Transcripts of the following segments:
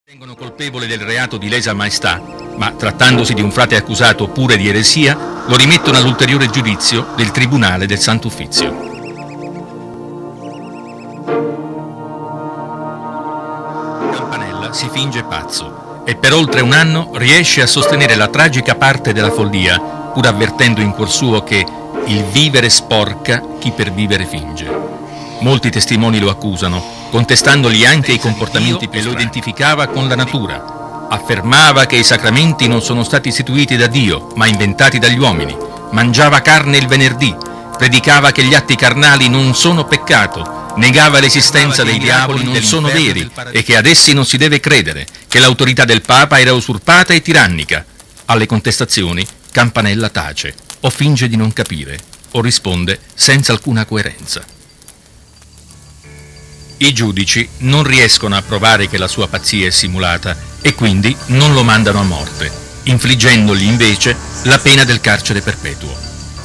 Ritengono colpevole del reato di lesa maestà, ma trattandosi di un frate accusato pure di eresia, lo rimettono all'ulteriore giudizio del Tribunale del Sant'Uffizio. Campanella si finge pazzo e per oltre un anno riesce a sostenere la tragica parte della follia, pur avvertendo in cuor suo che il vivere sporca chi per vivere finge. Molti testimoni lo accusano, contestandogli anche i comportamenti e lo identificava con la natura. Affermava che i sacramenti non sono stati istituiti da Dio, ma inventati dagli uomini. Mangiava carne il venerdì, predicava che gli atti carnali non sono peccato, negava l'esistenza dei diavoli non sono veri e che ad essi non si deve credere, che l'autorità del Papa era usurpata e tirannica. Alle contestazioni Campanella tace, o finge di non capire, o risponde senza alcuna coerenza. I giudici non riescono a provare che la sua pazzia è simulata e quindi non lo mandano a morte, infliggendogli invece la pena del carcere perpetuo.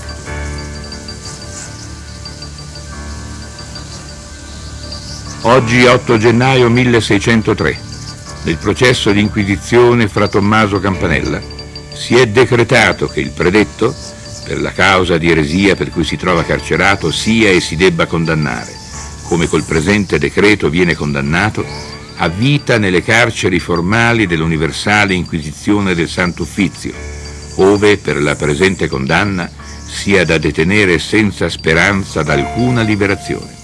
Oggi 8 gennaio 1603, nel processo di inquisizione fra Tommaso Campanella, si è decretato che il predetto, per la causa di eresia per cui si trova carcerato, sia e si debba condannare, come col presente decreto viene condannato, a vita nelle carceri formali dell'Universale Inquisizione del Sant'Uffizio, ove per la presente condanna sia da detenere senza speranza d'alcuna liberazione.